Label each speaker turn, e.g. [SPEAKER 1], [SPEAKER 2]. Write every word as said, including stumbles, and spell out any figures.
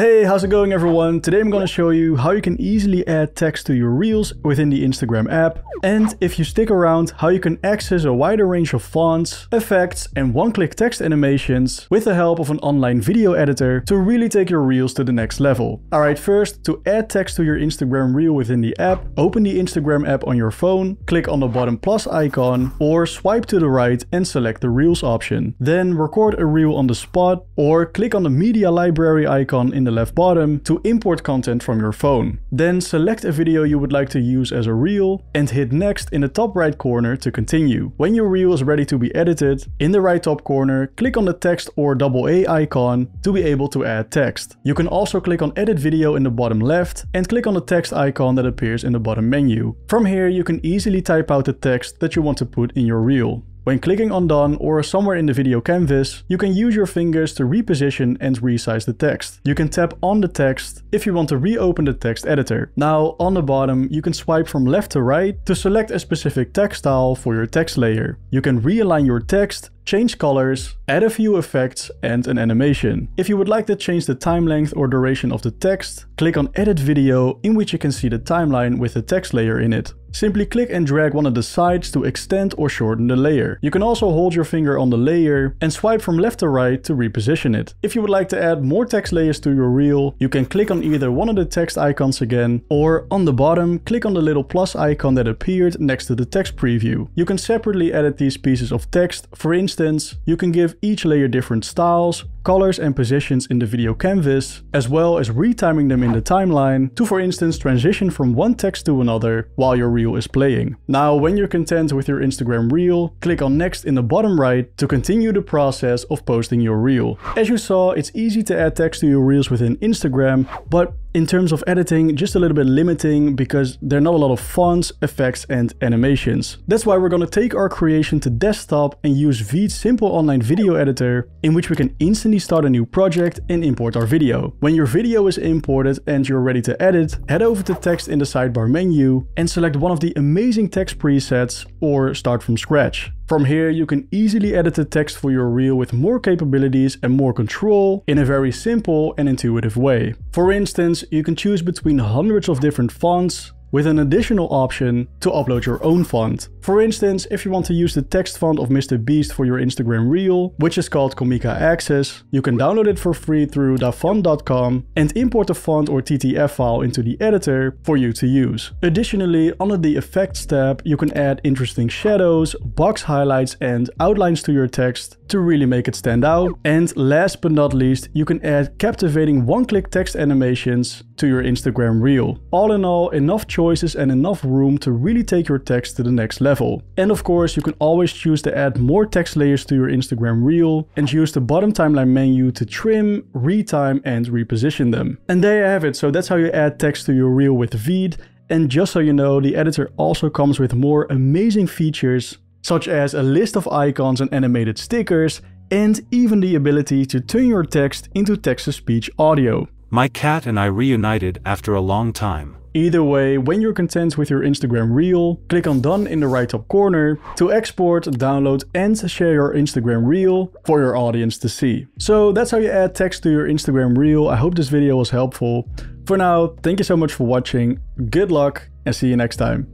[SPEAKER 1] Hey, how's it going everyone? Today I'm going to show you how you can easily add text to your Reels within the Instagram app. And if you stick around, how you can access a wider range of fonts, effects and one-click text animations with the help of an online video editor to really take your Reels to the next level. Alright, first, to add text to your Instagram Reel within the app, open the Instagram app on your phone, click on the bottom plus icon or swipe to the right and select the Reels option. Then record a reel on the spot or click on the media library icon in the left bottom to import content from your phone. Then select a video you would like to use as a reel and hit next in the top right corner to continue. When your reel is ready to be edited, in the right top corner, click on the text or double A icon to be able to add text. You can also click on edit video in the bottom left and click on the text icon that appears in the bottom menu. From here, you can easily type out the text that you want to put in your reel. When clicking on done or somewhere in the video canvas, you can use your fingers to reposition and resize the text. You can tap on the text if you want to reopen the text editor. Now on the bottom, you can swipe from left to right to select a specific text style for your text layer. You can realign your text, change colors, add a few effects and an animation. If you would like to change the time length or duration of the text, click on edit video in which you can see the timeline with the text layer in it. Simply click and drag one of the sides to extend or shorten the layer. You can also hold your finger on the layer and swipe from left to right to reposition it. If you would like to add more text layers to your reel, you can click on either one of the text icons again, or on the bottom, click on the little plus icon that appeared next to the text preview. You can separately edit these pieces of text. For instance, you can give each layer different styles, colors and positions in the video canvas, as well as retiming them in the timeline to, for instance, transition from one text to another while your reel is playing. Now, when you're content with your Instagram reel, click on next in the bottom right to continue the process of posting your reel. As you saw, it's easy to add text to your reels within Instagram, but in terms of editing, just a little bit limiting because there are not a lot of fonts, effects and animations. That's why we're going to take our creation to desktop and use VEED's simple online video editor, in which we can instantly start a new project and import our video. When your video is imported and you're ready to edit, head over to text in the sidebar menu and select one of the amazing text presets or start from scratch. From here, you can easily edit the text for your reel with more capabilities and more control in a very simple and intuitive way. For instance, you can choose between hundreds of different fonts, with an additional option to upload your own font. For instance, if you want to use the text font of Mister Beast for your Instagram Reel, which is called Comica Access, you can download it for free through da font dot com and import the font or T T F file into the editor for you to use. Additionally, under the Effects tab, you can add interesting shadows, box highlights and outlines to your text to really make it stand out. And last but not least, you can add captivating one-click text animations to your Instagram Reel. All in all, enough choices and enough room to really take your text to the next level. And of course, you can always choose to add more text layers to your Instagram Reel and use the bottom timeline menu to trim, retime and reposition them. And there you have it. So that's how you add text to your Reel with VEED. And just so you know, the editor also comes with more amazing features, such as a list of icons and animated stickers, and even the ability to turn your text into text-to-speech audio.
[SPEAKER 2] My cat and I reunited after a long time.
[SPEAKER 1] Either way, when you're content with your Instagram Reel, click on done in the right top corner to export, download and share your Instagram Reel for your audience to see. So that's how you add text to your Instagram Reel. I hope this video was helpful. For now, thank you so much for watching, good luck and see you next time.